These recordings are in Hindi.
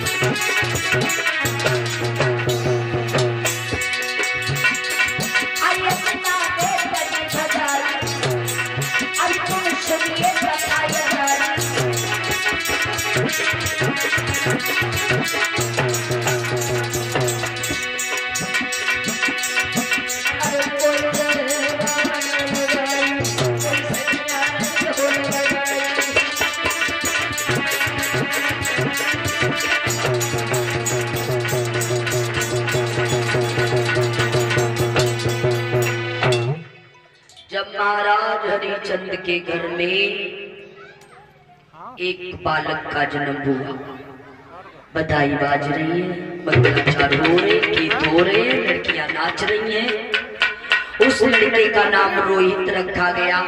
महाराज हरिचंद के घर में एक बालक का जन्म हुआ। बधाई बाज रही है, मंगलाचार हो रहे, गीत हो रहे, लड़कियां नाच रही हैं। उस लड़के का नाम रोहित रखा गया।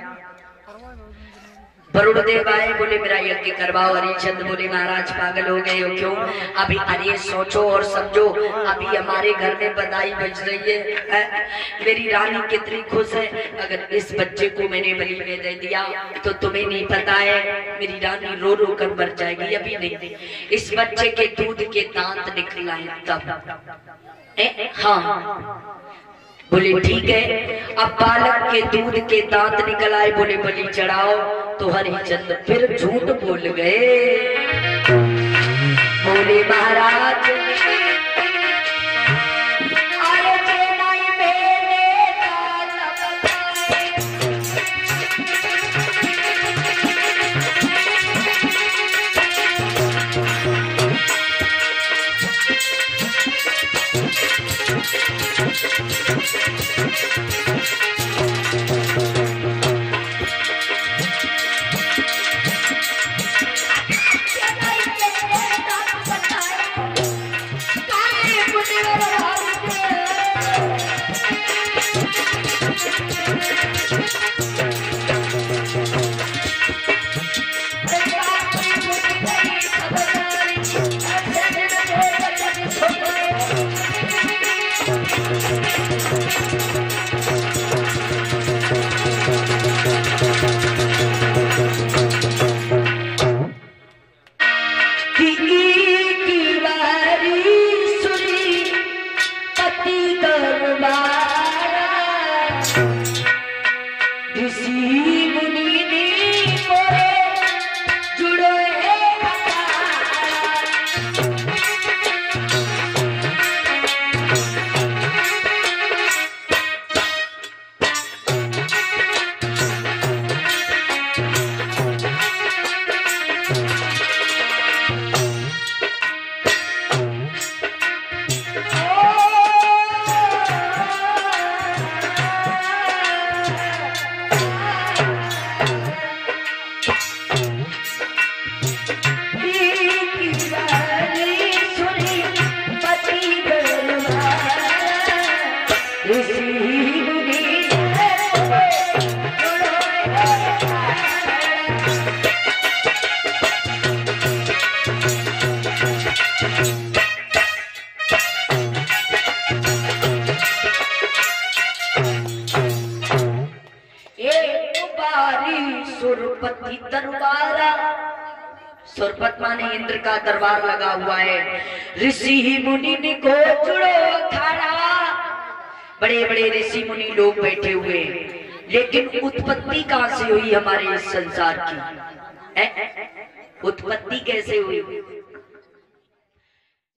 वरुणदेव आए, बोले मेरा यज्ञ करवाओ। हरिचंद बोले महाराज पागल हो गए हो क्यों? अभी अरे सोचो और समझो, अभी हमारे घर में बधाई बज रही है, मेरी रानी कितनी खुश है। अगर इस बच्चे को मैंने बलि में दे दिया तो तुम्हें नहीं पता है, मेरी रानी रो रो कर मर जाएगी। अभी नहीं, इस बच्चे के दूध के दांत निकला है तब। हाँ बोले ठीक है। अब बालक के दूध के दांत निकल आए, बोले बलि चढ़ाओ। तो हरिचंद फिर झूठ बोल गए, बोले महाराज सुरपत माने इंद्र का दरबार लगा हुआ है। ऋषि मुनि को जुड़ो अखाड़ा, बड़े बड़े ऋषि मुनि लोग बैठे हुए। लेकिन उत्पत्ति कहां से हुई हमारे इस संसार की? उत्पत्ति कैसे हुई?